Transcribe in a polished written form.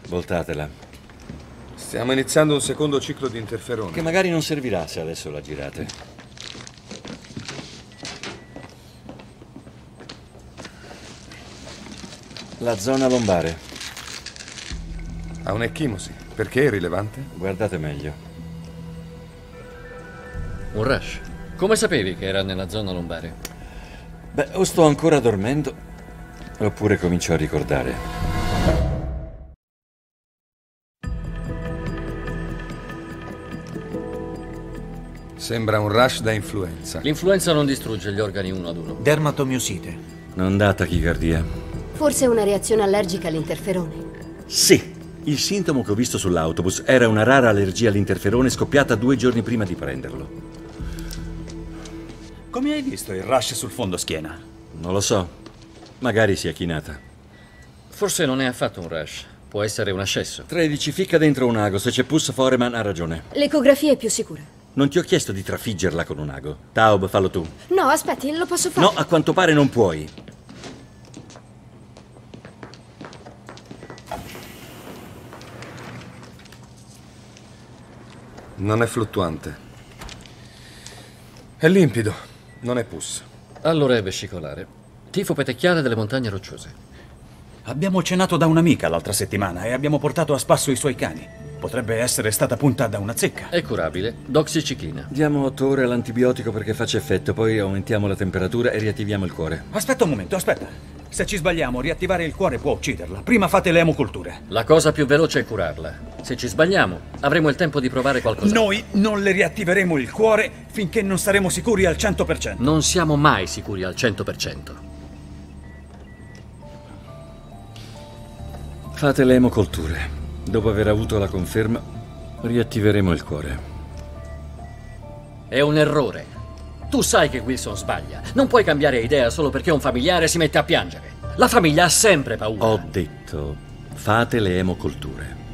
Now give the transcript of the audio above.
Voltatela. Stiamo iniziando un secondo ciclo di interferone. Che magari non servirà se adesso la girate. La zona lombare. Ha un'ecchimosi. Perché è rilevante? Guardate meglio. Un rush. Come sapevi che era nella zona lombare? Beh, o sto ancora dormendo, oppure comincio a ricordare. Sembra un rush da influenza. L'influenza non distrugge gli organi uno ad uno. Dermatomiosite. Non dà tachicardia. Forse una reazione allergica all'interferone. Sì, il sintomo che ho visto sull'autobus era una rara allergia all'interferone scoppiata 2 giorni prima di prenderlo. Come hai visto il rush sul fondo schiena? Non lo so. Magari sia chinata. Forse non è affatto un rush. Può essere un ascesso. 13 ficca dentro un ago. Se c'è pus, Foreman ha ragione. L'ecografia è più sicura. Non ti ho chiesto di trafiggerla con un ago. Taub, fallo tu. No, aspetti, lo posso fare. No, a quanto pare non puoi. Non è fluttuante. È limpido. Non è pus. Allora è vescicolare. Tifo petecchiale delle montagne rocciose. Abbiamo cenato da un'amica l'altra settimana e abbiamo portato a spasso i suoi cani. Potrebbe essere stata punta da una zecca. È curabile. Doxiciclina. Diamo 8 ore all'antibiotico perché faccia effetto, poi aumentiamo la temperatura e riattiviamo il cuore. Aspetta un momento, aspetta. Se ci sbagliamo, riattivare il cuore può ucciderla. Prima fate le emoculture. La cosa più veloce è curarla. Se ci sbagliamo, avremo il tempo di provare qualcosa. Noi non le riattiveremo il cuore finché non saremo sicuri al 100%. Non siamo mai sicuri al 100%. Fate le emocolture. Dopo aver avuto la conferma, riattiveremo il cuore. È un errore. Tu sai che Wilson sbaglia. Non puoi cambiare idea solo perché un familiare si mette a piangere. La famiglia ha sempre paura. Ho detto, fate le emocolture.